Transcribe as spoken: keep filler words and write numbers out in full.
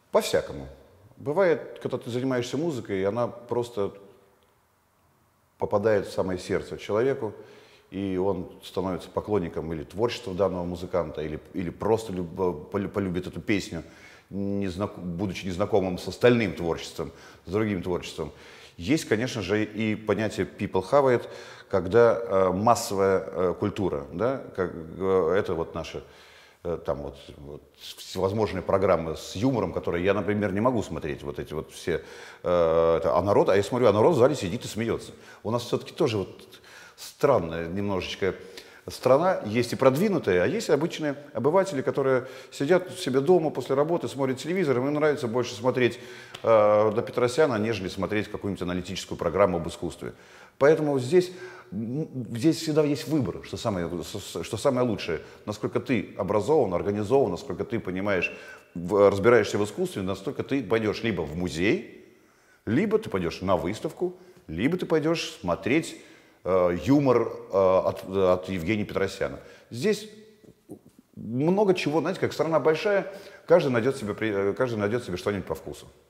По-всякому. Бывает, когда ты занимаешься музыкой, и она просто попадает в самое сердце человеку, и он становится поклонником или творчества данного музыканта, или, или просто люб, полюбит эту песню, не знак, будучи незнакомым с остальным творчеством, с другим творчеством. Есть, конечно же, и понятие people have it, когда э, массовая э, культура, да, как, э, это вот наша э, там вот, вот всевозможные программы с юмором, которые я, например, не могу смотреть, вот эти вот все, э, это, а народ, а я смотрю, а народ в зале сидит и смеется. У нас все-таки тоже вот странная немножечко страна, есть и продвинутые, а есть обычные обыватели, которые сидят у себя дома после работы, смотрят телевизор, им нравится больше смотреть э, на Петросяна, нежели смотреть какую-нибудь аналитическую программу об искусстве. Поэтому здесь, здесь всегда есть выбор, что самое, что самое лучшее. Насколько ты образован, организован, насколько ты понимаешь, разбираешься в искусстве, настолько ты пойдешь либо в музей, либо ты пойдешь на выставку, либо ты пойдешь смотреть юмор от, от Евгения Петросяна. Здесь много чего, знаете, как страна большая, каждый найдет себе, каждый найдет себе что-нибудь по вкусу.